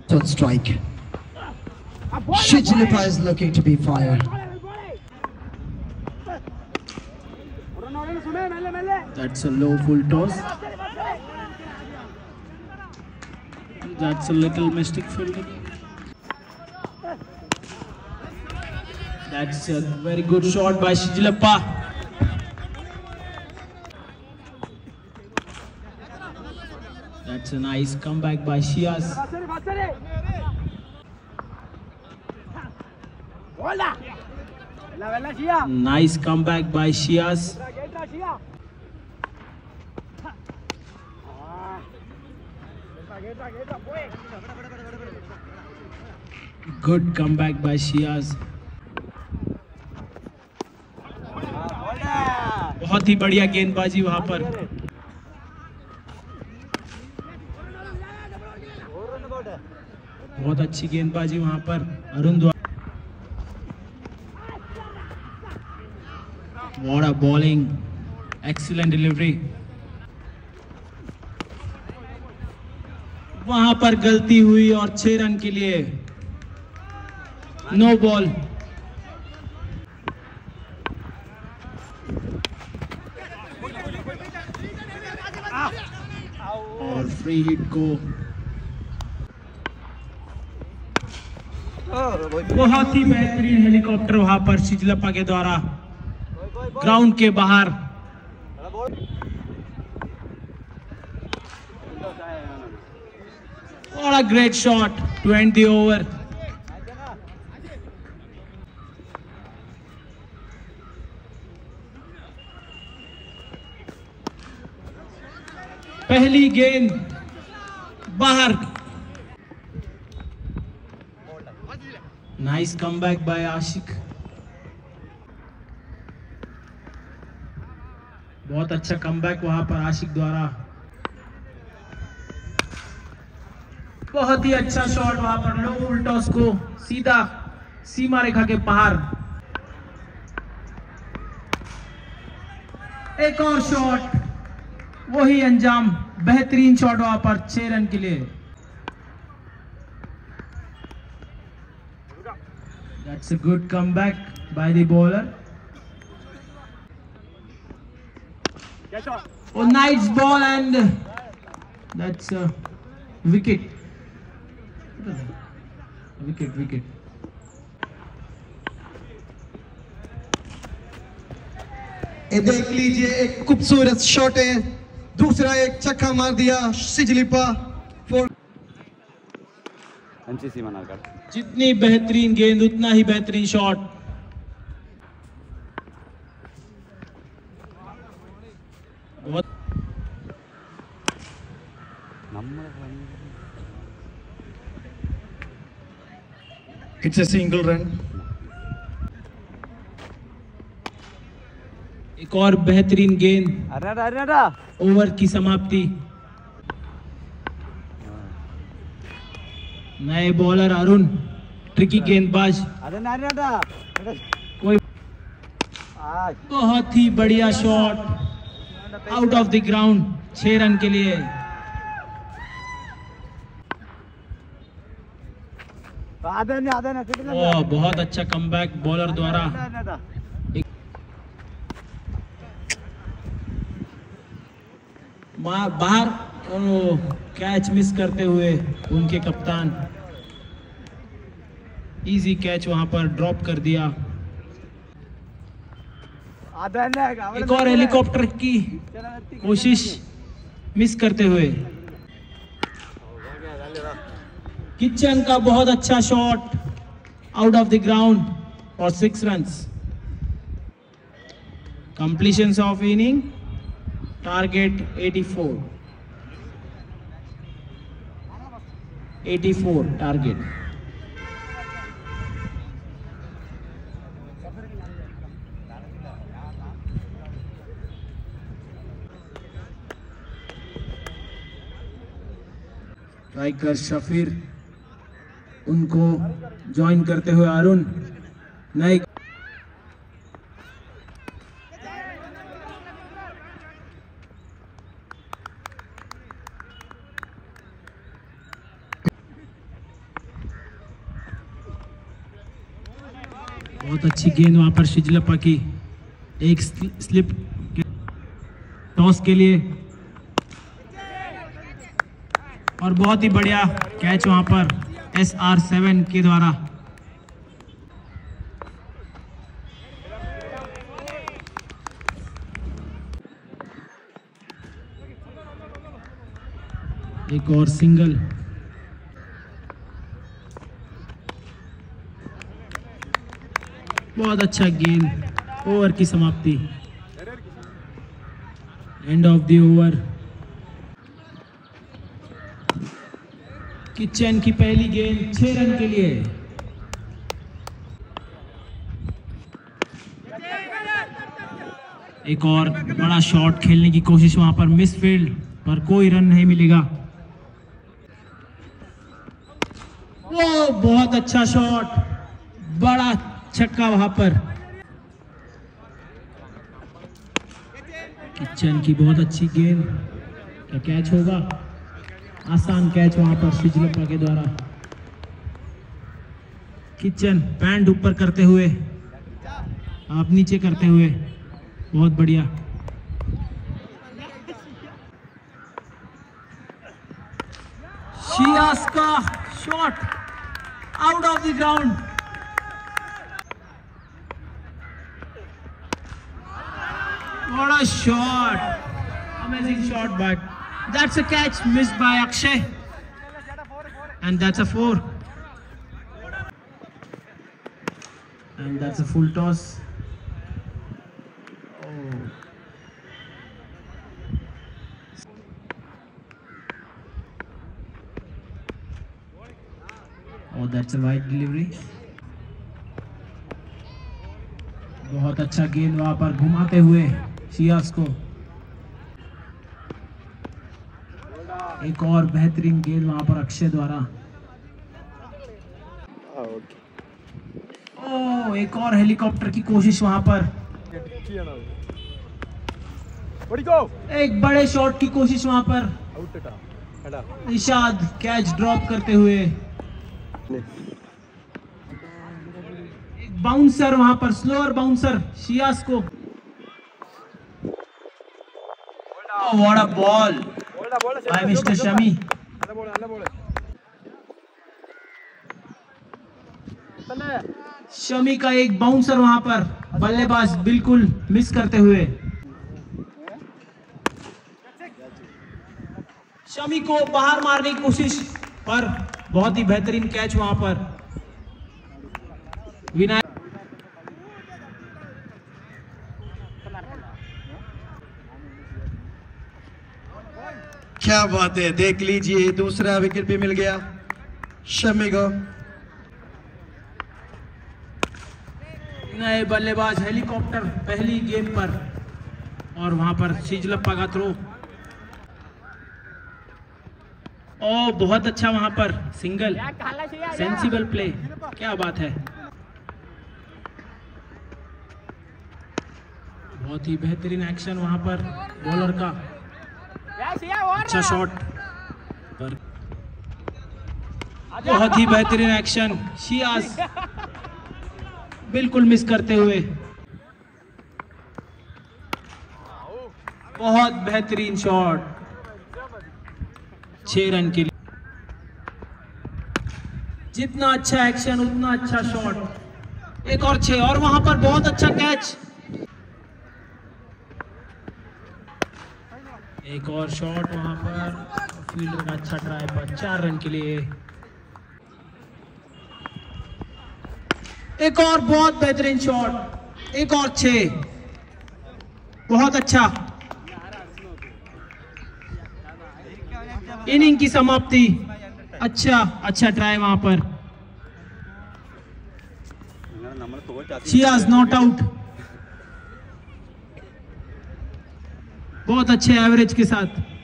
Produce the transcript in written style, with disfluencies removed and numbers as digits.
on strike. Shijilipa is looking to be fired. That's a low full toss. That's a little mistake fielding. That's a very good shot by Shijilipa. That's a nice comeback by Shiaz. Nice comeback by Shiaz. Good comeback by Shiaz. बहुत ही बढ़िया गेंदबाजी वहां पर. बहुत अच्छी गेंदबाजी वहां पर अरुण द्वारा. What a bowling! Excellent delivery. वहां पर गलती हुई और 6 रन के लिए नो बॉल. और फ्री हिट को बहुत ही बेहतरीन हेलीकॉप्टर वहां पर शिजलिपा के द्वारा ग्राउंड के बाहर. What a great shot to end the over. पहली गेंद बाहर. Nice comeback by आशिक. बहुत अच्छा कमबैक वहां पर आशिक द्वारा. बहुत ही अच्छा शॉट वहां पर लो फुल टॉस को सीधा सीमा रेखा के पार. एक और शॉट, वही अंजाम. बेहतरीन शॉट वहां पर 6 रन के लिए. That's a good comeback by the bowler. Oh, nice ball and that's a wicket. Wicket. ये देख लीजिए, एक खूबसूरत शॉट है. दूसरा एक छक्का मार दिया शिजलिपा. जितनी बेहतरीन गेंद उतना ही बेहतरीन shot. It's a single run. एक और बेहतरीन गेंद. ओवर की समाप्ति. नए बॉलर अरुण, ट्रिकी गेंदबाज. कोई बहुत ही बढ़िया shot out of the ground 6 run के लिए. बहुत अच्छा कमबैक बॉलर द्वारा. बाहर कैच मिस करते हुए उनके कप्तान. इजी कैच वहां पर ड्रॉप कर दिया. एक और हेलीकॉप्टर की कोशिश मिस करते हुए. किचन का बहुत अच्छा shot out of the ground और 6 runs. Completion of inning target 84 target. Striker Shafeer, उनको ज्वाइन करते हुए अरुण. नए बहुत अच्छी गेंद वहां पर शिजलप्पा की, एक स्लिप टॉस के लिए, और बहुत ही बढ़िया कैच वहां पर SR7 के द्वारा। एक और सिंगल, बहुत अच्छा गेंद, ओवर की समाप्ति, end of the over. Kichan की पहली गेंद 6 रन के लिए। एक और बड़ा शॉट खेलने की कोशिश वहां पर, मिस फील्ड पर कोई रन नहीं मिलेगा। वो बहुत अच्छा शॉट, बड़ा छक्का वहां पर। किचन की बहुत अच्छी गेंद, क्या कैच होगा? आसान कैच वहां पर शिजलप्पा के द्वारा। किचन पैंट ऊपर करते हुए, आप नीचे करते हुए, बहुत बढ़िया। शियास का shot out of the ground. What a shot! Amazing shot, but that's a catch missed by Akshay, and that's a 4. And that's a full toss. Oh, that's a wide delivery. बहुत अच्छा गेंद वहां पर घुमाते हुए शियास को। एक और बेहतरीन गेंद वहां पर अक्षय द्वारा। ओह, एक और हेलीकॉप्टर की कोशिश वहां पर। एक बड़े शॉट की कोशिश वहां पर। इशाद कैच ड्रॉप करते हुए। बाउंसर वहां पर, स्लोअर बाउंसर शियास को। What a ball by mister Shami. Shami का एक बाउंसर वहां पर, बल्लेबाज बिल्कुल मिस करते हुए। शमी को बाहर मारने की कोशिश पर बहुत ही बेहतरीन कैच वहां पर। विनायक क्या बात है, देख लीजिए दूसरा विकेट भी मिल गया शमी को। नए बल्लेबाज हेलीकॉप्टर पहली गेम पर, और वहां पर शिजलप्पा का थ्रो। ओ, बहुत अच्छा वहां पर सिंगल, सेंसिबल प्ले, क्या बात है। बहुत ही बेहतरीन एक्शन वहां पर बॉलर का। अच्छा शॉट पर बहुत ही बेहतरीन एक्शन, शियास बिल्कुल मिस करते हुए। बहुत बेहतरीन शॉट, 6 रन के लिए। जितना अच्छा एक्शन उतना अच्छा शॉट। एक और 6, और वहां पर बहुत अच्छा कैच। एक और शॉट वहां पर, फील्डर का अच्छा ट्राई पर 4 रन के लिए। एक और बहुत बेहतरीन शॉट, एक और 6, बहुत अच्छा। इनिंग की समाप्ति, अच्छा ट्राई वहां पर। शियास नॉट आउट, बहुत अच्छे एवरेज के साथ।